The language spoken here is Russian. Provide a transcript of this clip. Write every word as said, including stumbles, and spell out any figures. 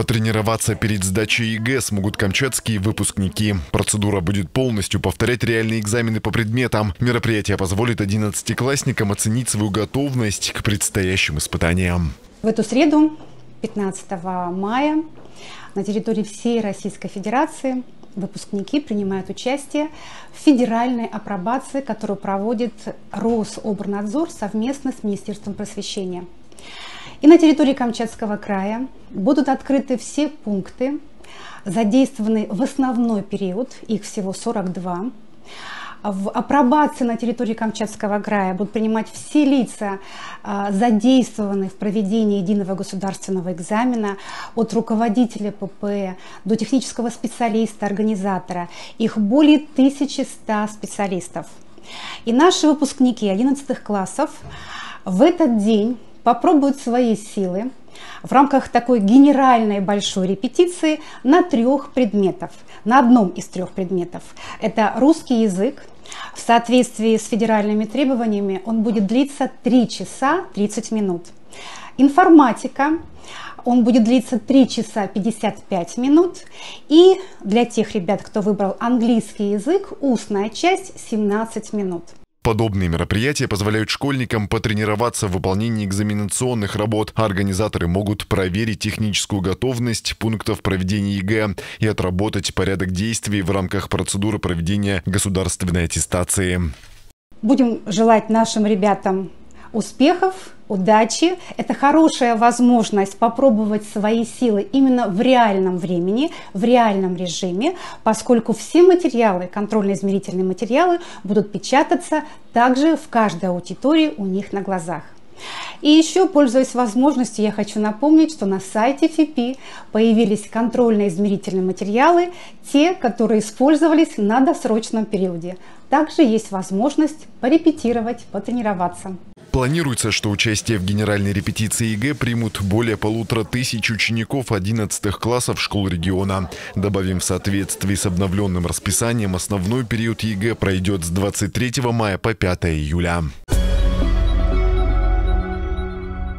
Потренироваться перед сдачей ЕГЭ смогут камчатские выпускники. Процедура будет полностью повторять реальные экзамены по предметам. Мероприятие позволит одиннадцатиклассникам оценить свою готовность к предстоящим испытаниям. В эту среду, пятнадцатого мая, на территории всей Российской Федерации выпускники принимают участие в федеральной апробации, которую проводит Рособорнадзор совместно с Министерством просвещения. И на территории Камчатского края будут открыты все пункты, задействованные в основной период, их всего сорок два. В апробации на территории Камчатского края будут принимать все лица, задействованные в проведении единого государственного экзамена, от руководителя ППЭ до технического специалиста, организатора. Их более тысячи ста специалистов. И наши выпускники одиннадцатых классов в этот день попробуют свои силы в рамках такой генеральной большой репетиции на трех предметах, на одном из трех предметов. Это русский язык. В соответствии с федеральными требованиями он будет длиться три часа тридцать минут. Информатика. Он будет длиться три часа пятьдесят пять минут. И для тех ребят, кто выбрал английский язык, устная часть семнадцать минут. Подобные мероприятия позволяют школьникам потренироваться в выполнении экзаменационных работ. Организаторы могут проверить техническую готовность пунктов проведения ЕГЭ и отработать порядок действий в рамках процедуры проведения государственной аттестации. Будем желать нашим ребятам успехов, удачи. Это хорошая возможность попробовать свои силы именно в реальном времени, в реальном режиме, поскольку все материалы, контрольно-измерительные материалы, будут печататься также в каждой аудитории у них на глазах. И еще, пользуясь возможностью, я хочу напомнить, что на сайте ФИПИ появились контрольно-измерительные материалы, те, которые использовались на досрочном периоде. Также есть возможность порепетировать, потренироваться. Планируется, что участие в генеральной репетиции ЕГЭ примут более полутора тысяч учеников одиннадцатых классов школ региона. Добавим, в соответствии с обновленным расписанием, основной период ЕГЭ пройдет с двадцать третьего мая по пятое июля.